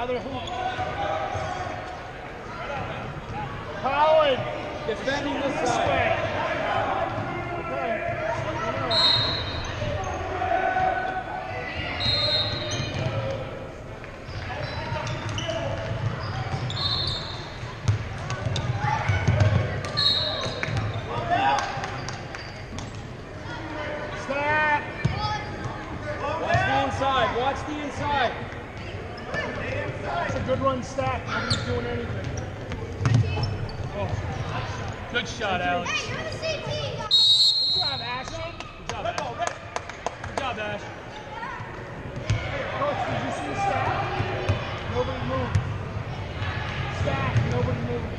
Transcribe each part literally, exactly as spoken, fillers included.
other hoop. Colin, defending this this side. way. Okay. Stack. Watch the inside. Watch the inside. It's a good run, Stack. Nobody's doing anything. Oh. Good shot, Alex. Hey, you're the C T. Good job, Ashley. Good job, Ash. Good job, Ash. Coach, did you see the Stack? Nobody moved. Stack, nobody moved.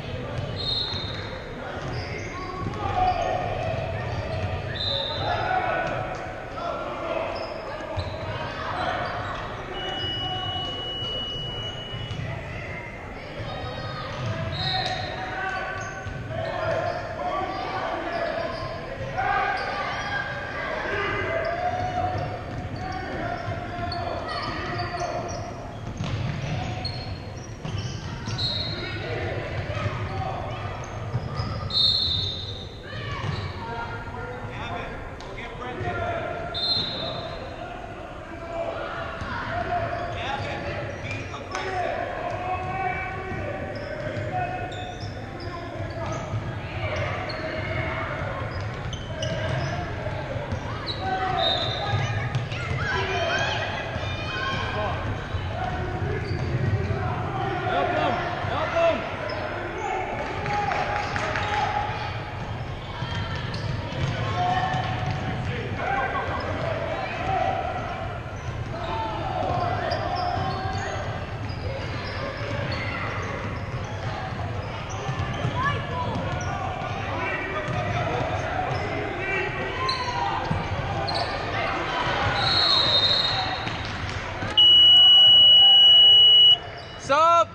Sub!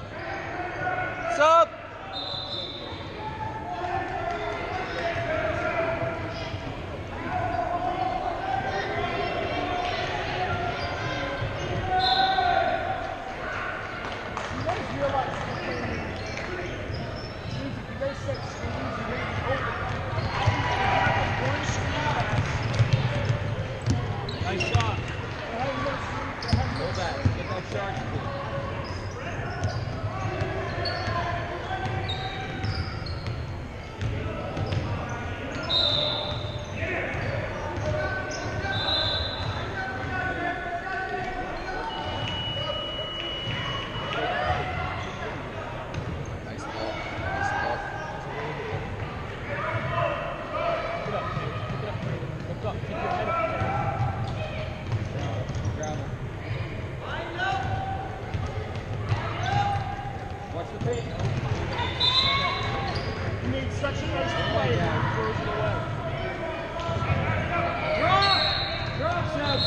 Sub! Nice shot. Go back. Get that charge, please. Watch the paint. You made such a nice play that he throws it away. Drop! Drop, Seth.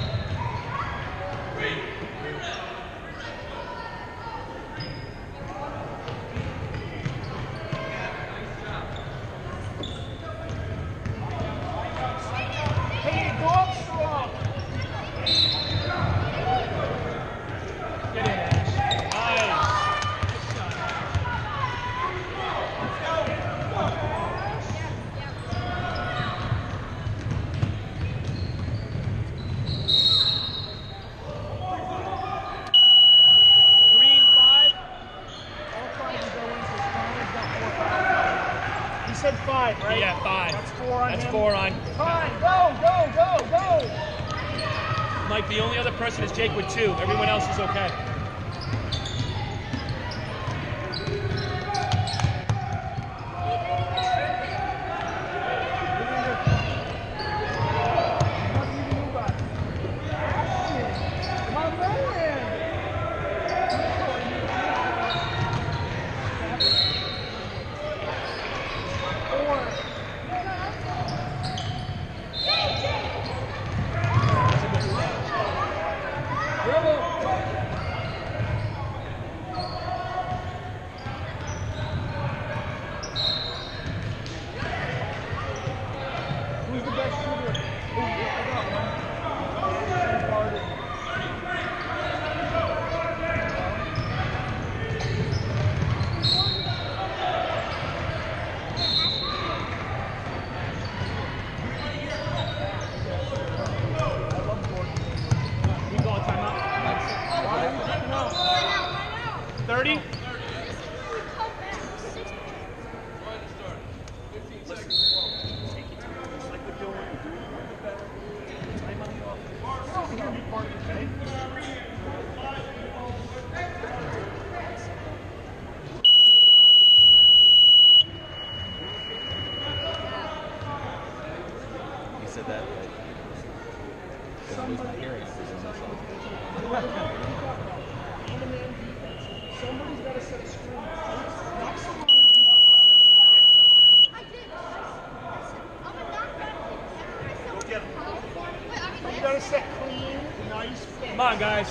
Hey, go up strong. Get in, Ash. Nice. Good shot. Green five. All five will go in, so Connor's got four fouls. He said five, right? Yeah, five. That's four on That's him. four on. Time, go, go, go, go. Mike, the only other person is Jake with two. Everyone else is okay. Nothing you can do about it. Action. Come on, go in. Four. Dribble. thirty? You said that, like, I'm gonna lose my hearing after this song. Somebody's got to set a screen. Not someone. You got to set clean, nice. Come on, guys.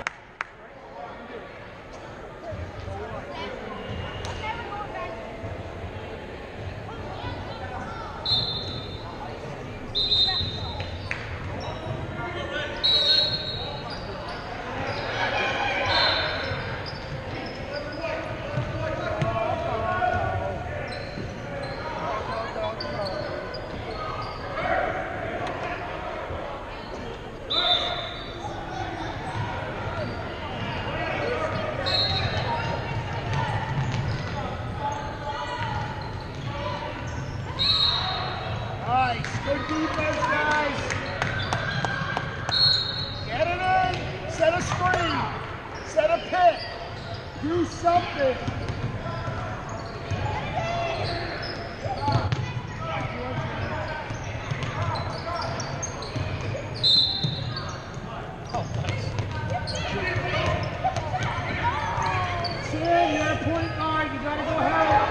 Nice. Good defense, guys. Get it in. Set a screen. Set a pick. Do something. Sam, you're at point guard. You got to go help.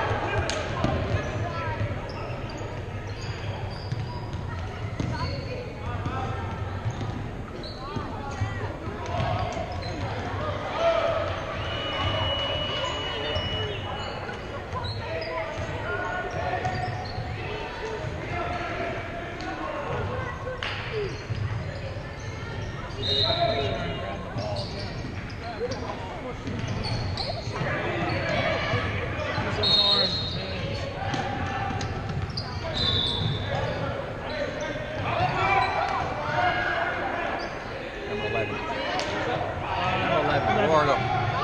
Number eleven. Number eleven. Florida.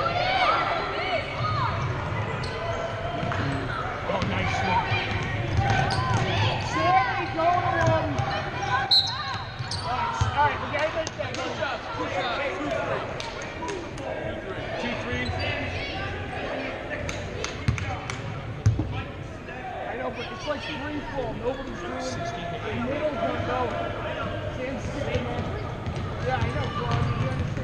Oh, nice swing. Sammy, go to him. Nice. All right, we got to make that. Good job. Good job. Two, three. I know, but it's like free fall. Nobody's doing it. The middle's not going. Sam's sitting there. Yeah, I know, bro. I mean, you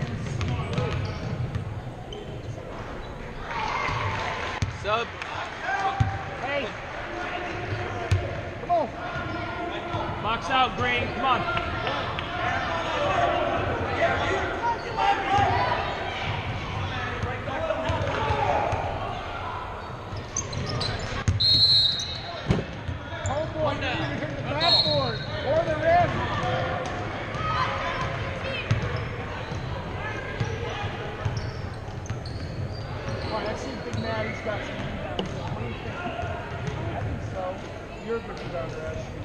understand. Sub. Hey. Come on. Box out, Green. Come on. Homeboy, you need to hit the backboard or the rim. All right, let's see if Big Maddie's got some rebounds. What do you think? I think so. You're a good rebounder, Ashley.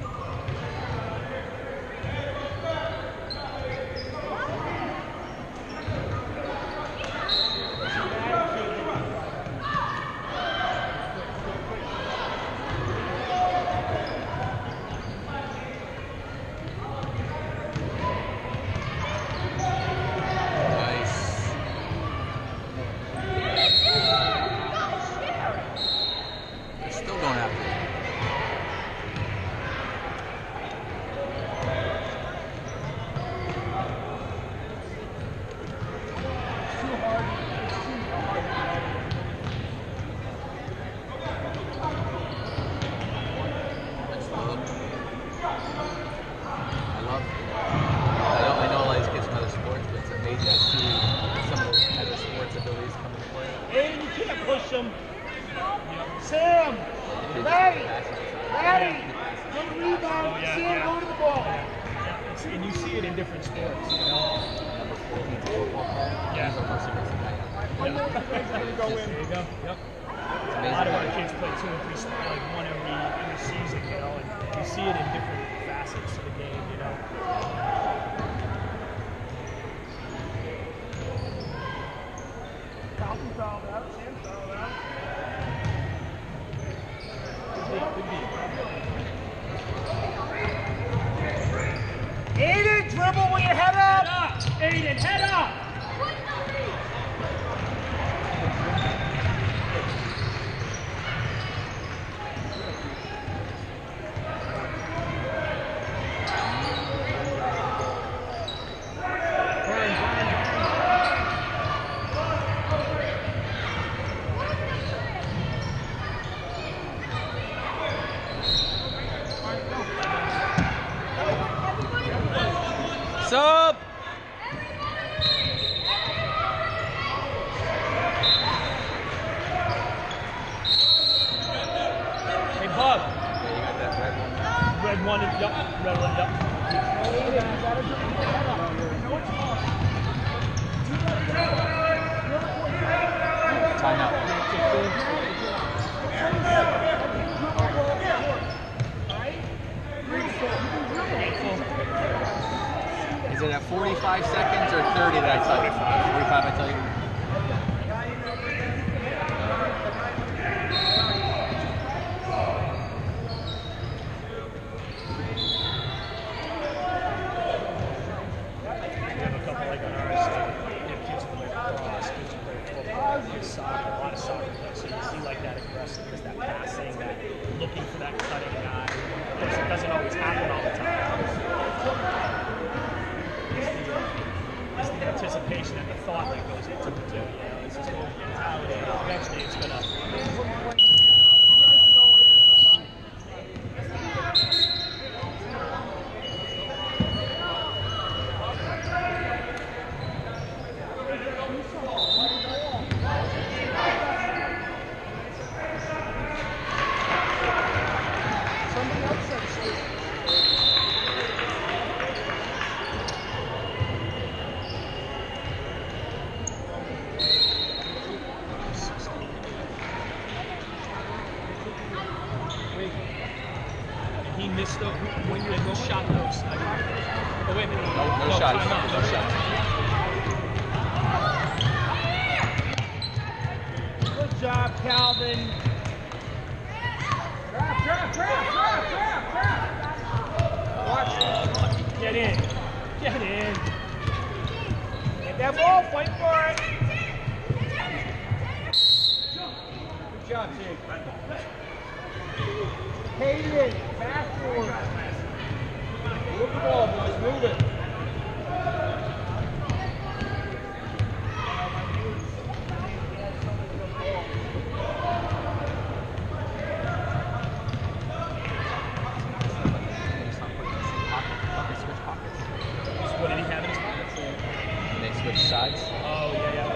Nice. They're still going after it. It's too hard. It's too hard. That's love. I love. I know. I know a lot of these kids from other sports, but it's amazing to see some of those other sports abilities come into play. Aiden, you can't push him. Sam, Maddie, Maddie, good rebound. Oh, yeah, Sam, yeah. go to the ball. Yeah, it's, and you see it in different sports, you know? Number fourteen football player. Yeah. He's almost a missing guy. One more defense is going to go There in. you go. Yep. It's A lot of our amazing. kids play two and three, sp- like one every, every season, you know, and you see it in different facets of the game, you know. Falcons fouled out. Sam's fouled out. Aiden, dribble with your head up! Head up! Aiden, head up! Sub! Hey, Bob. Yeah, you got that red one. Red one, and yup. Red one, yup. Timeout. Is it at forty-five seconds or thirty that I tell you? forty-five I tell you? We have a couple like on ours, like, you know, kids who play lacrosse, kids who play football, play soccer, a lot of soccer players. So you see like that aggressiveness, that passing, that looking for that cutting guy. Of course, it doesn't always happen all the time. It's the, it's the anticipation and the thought that goes into it too. You know, it's just a mentality. Eventually, it's gonna. He missed the when you're no shot those. Oh wait a minute. No, no, no shots. No, No shots. Good job, Calvin. Trap, trap, trap, trap, trap, trap. Watch this. Get in. Get in. Get that ball, fight for it. Good job, Jake. Hayden, backboard. Move the ball, boys. Move it. What did he have in his pockets? And they switch sides. Oh yeah, yeah.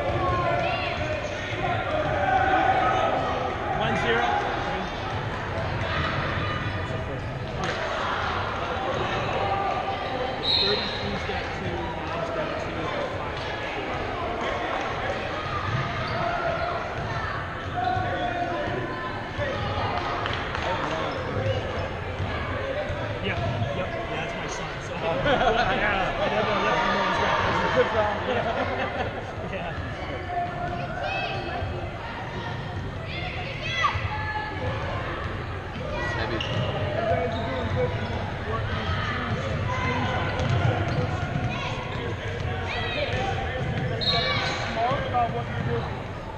One zero. Thirty-three's got two. Nine's got two. Five's got four. Yeah, yep, yeah, that's my son. So, yeah, I never let him know he's got this. Good job. Yeah. Yeah. Maybe. You guys are doing good. Working smart about what you're doing.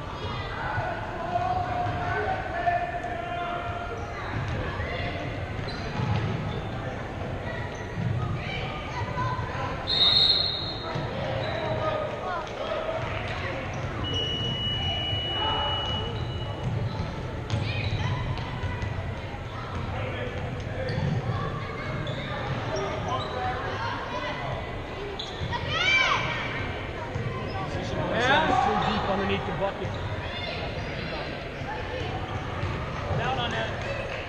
Underneath the bucket. Down on that.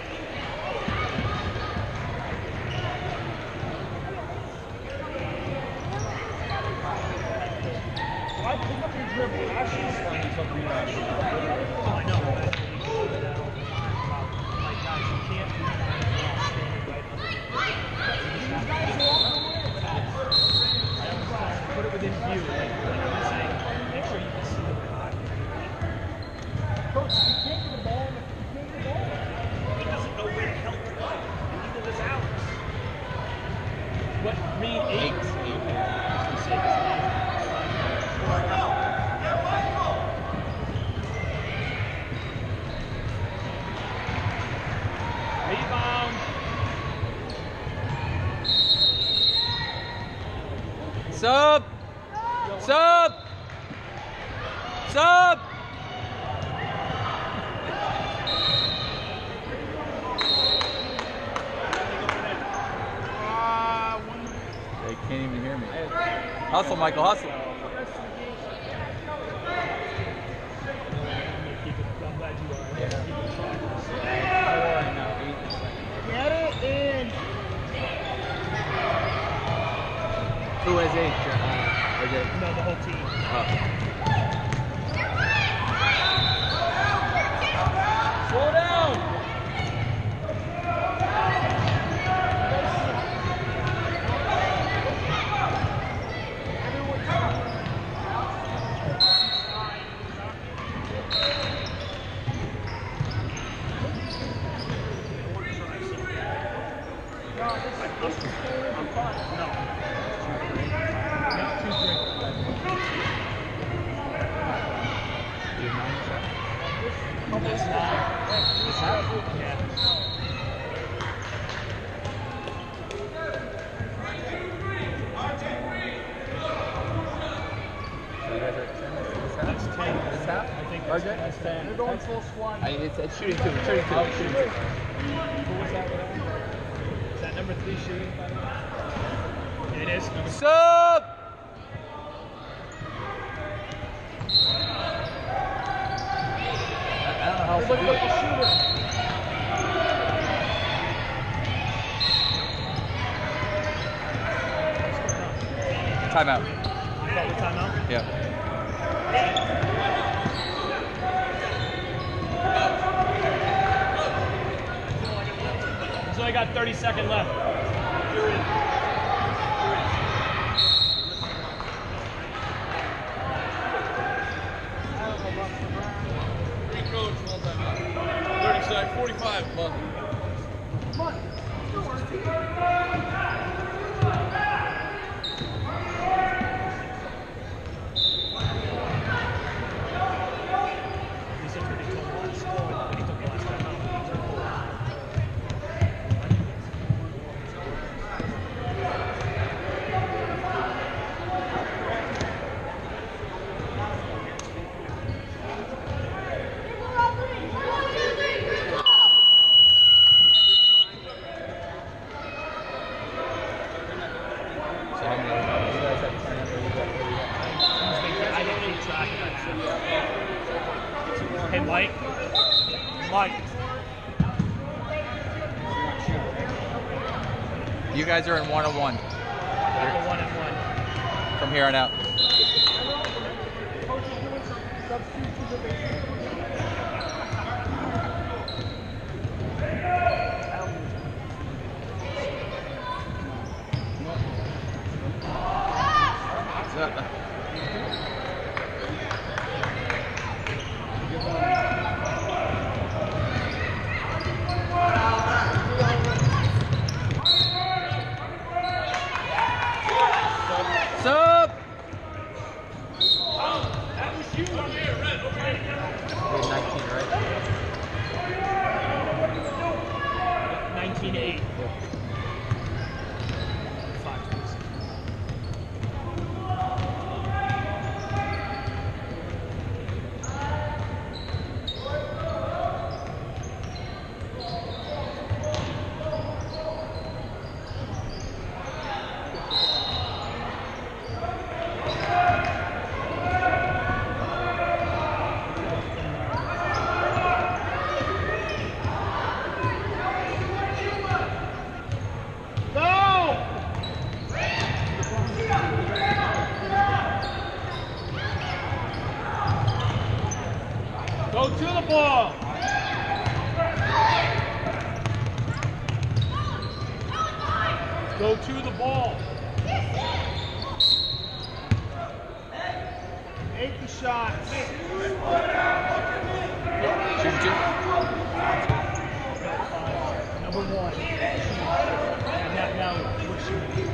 Why pick up your dribble? Ashley's playing something else. Oh, I know. But you go to that all the time. About, like, guys, you can't do that while standing right underneath the bucket. I always try to put it within view. Like, like I'm saying, make sure you can see the body. Sub! Sub! Sub! They can't even hear me. Hustle, Michael, hustle. Get it in. Who has eight? Uh, R J? No, the whole team. Oh. Slow down. R J? That's ten. They're going full squad. I, it's, it's shooting two. It's shooting two. It's shooting two. Who was that? Is that number three shooting? Yeah, it is. Number Sub! I don't know how else to Look do at the it. shooter. Timeout. You call the timeout? Yeah. So I got thirty seconds left. Three coach, one timeout. thirty seconds, forty-five. Come on. Come on. He said when he told me last score, when he took the last time out, he took four. So how many? You guys have to sign up or you got- what do you got? I don't keep track of that shit. Hey, Mike. Mike. You guys are in one on one Number one and one. from here on out. Coach is doing some substitutions of the Sub! That was you on there, Red. Over there. nineteen, right? nineteen eight. Five twenty-six. Go to the ball. Go to the ball. Make the shots. Shooting two? Number one. And that now we're shooting.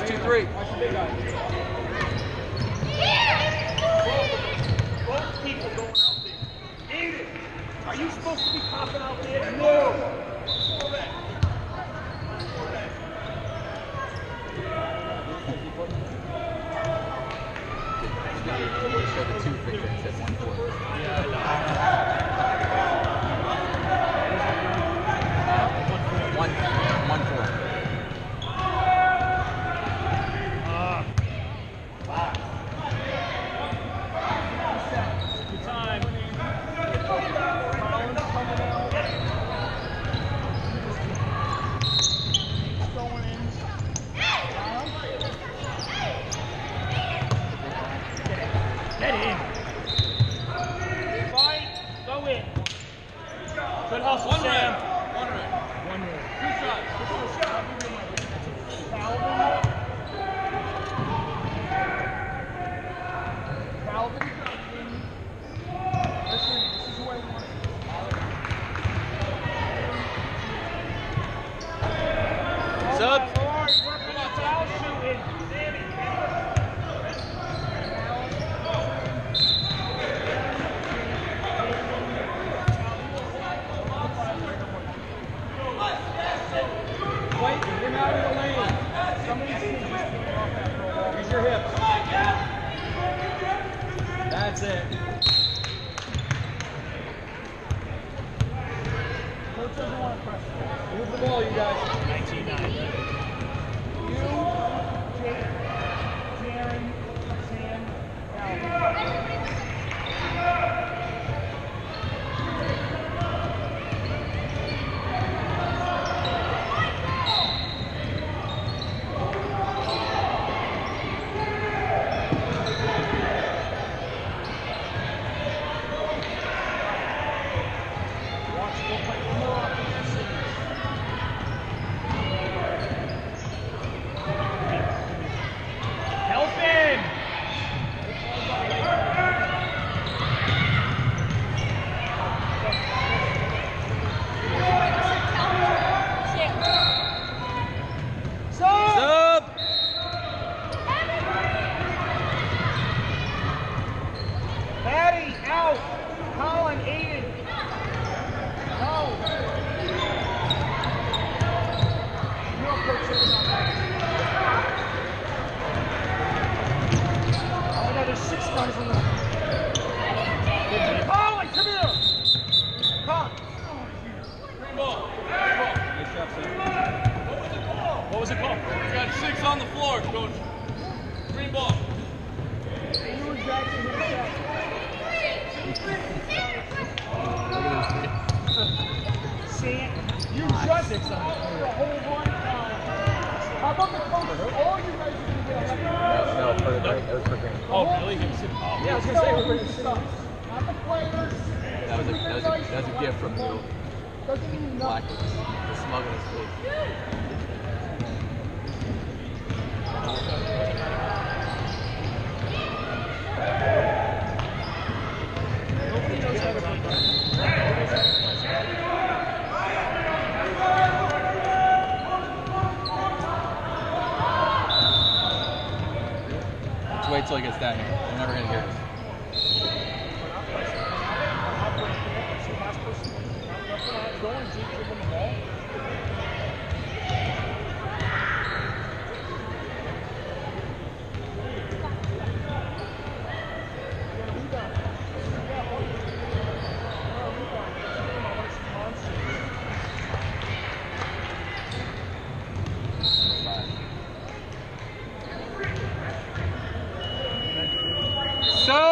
two, three. Watch the big guy. Both people going out there. Aiden, are you supposed to be popping out there? No. Show the two finger and said one four. Yeah, Uh, one, one four. Ah. Good time. Collins coming out. He's going in. Get in. Fight. Go in. Good hustle, One Sam. red. One red. One more. Two shots. Calvin. Calvin. Listen, this is who I want. Sub. All right, working on foul shooting. Sammy. Wait, get him out of the lane. Somebody's just getting off that throw. Use your hips. That's it. Coach doesn't want to press. Move the ball, you guys. nineteen nine. You, Jake, Jaren, Sam, Calvin. Watch, go play more offensive. Help him. Sub. Patty, out. Colin, Aiden. No. You know Coach said about that. Oh, no, there's six guys on the... Colin, come here. Colin. Green ball. Green ball. Nice job, Sam. What was it called? What was it called? We got six on the floor, coach. Green ball. Hey, you and Jackson hit that. Sam, you just six on the whole one. How about the coach? All you guys are going to get No, no, for the break. That was for green. Oh, really? He was in, oh. Yeah, I was going to say, everybody sucks. Not the players. That was a, that was a, that was a gift from you. Doesn't mean Black nothing. with the smug on his face. Nobody knows how to play. Let's wait till he gets down here. They're never gonna hear us. Going deep, giving the ball. Sub.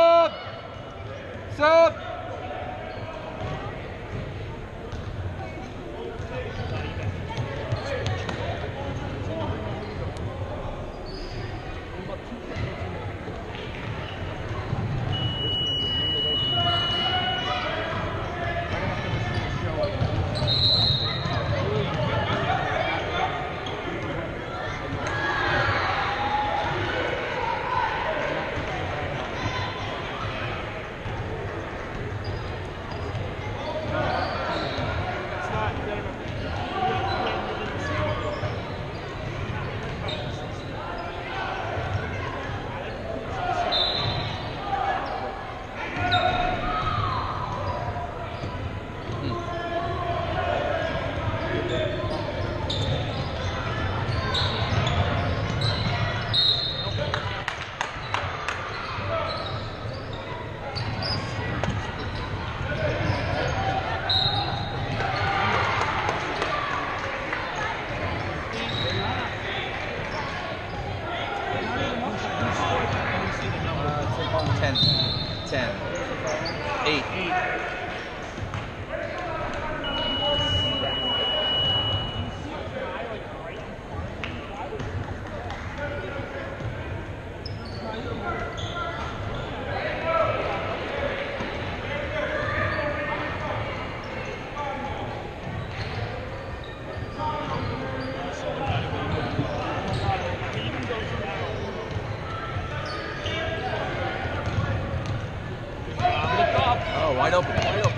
Oh, wide open, wide open.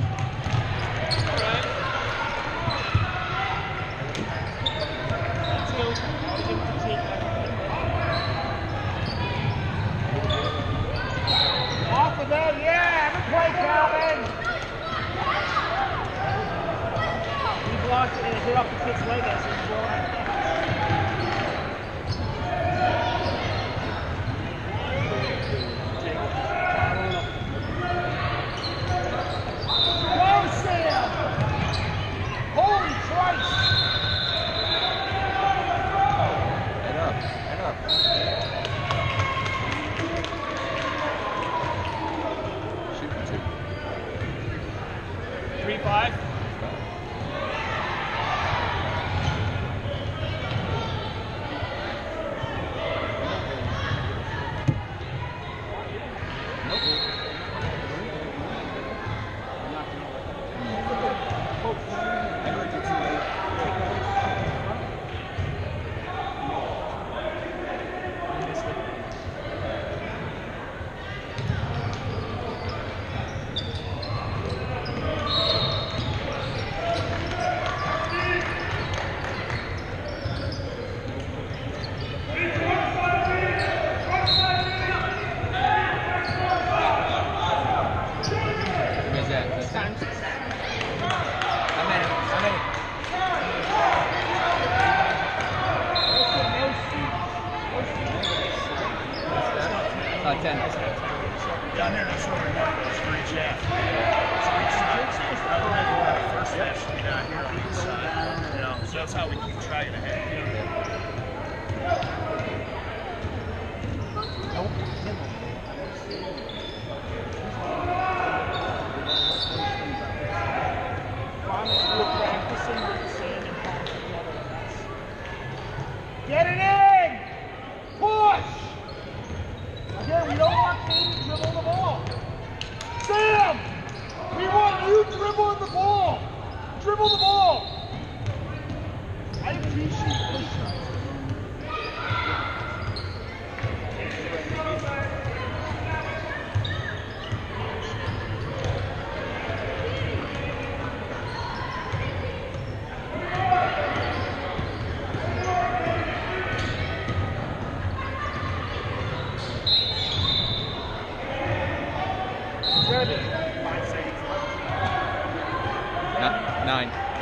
Off of that, yeah, good play, Calvin. He blocked it and it hit off the kid's leg as he was going. Go, Sam! Holy Christ! Head up, head up. Shoot for two. Three five. Where's that? That's that? I'm in it, I'm in it. Uh, ten. Down there, that's where we're going. It's for each half. So each side, the first half should be down here on each side. You know, so that's how we keep track of the half. Get it in! Push! Again, we don't want Katie to dribble the ball. Sam! We want you dribbling the ball! Dribble the ball! I appreciate this. Nine.